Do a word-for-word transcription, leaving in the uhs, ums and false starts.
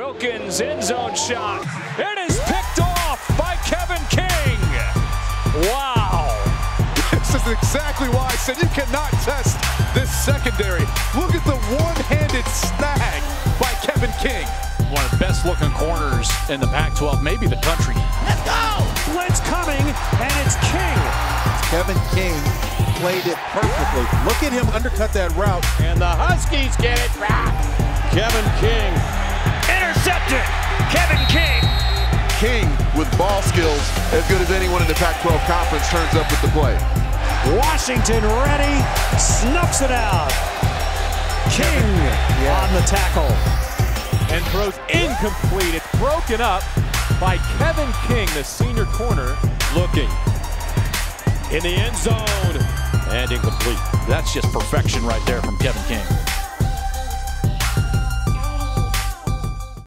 Wilkins end zone shot. It is picked off by Kevin King. Wow. This is exactly why I said you cannot test this secondary. Look at the one-handed snag by Kevin King. One of the best looking corners in the Pac twelve, maybe the country. Let's go! Blitz coming, and it's King. Kevin King played it perfectly. Look at him undercut that route. And the Huskies get it back. Kevin King. Intercepted. Kevin King. King, with ball skills as good as anyone in the Pac twelve conference, turns up with the play. Washington ready, snuffs it out. King yeah. on the tackle. And throws incomplete. It's broken up by Kevin King, the senior corner, looking in the end zone and incomplete. That's just perfection right there from Kevin King.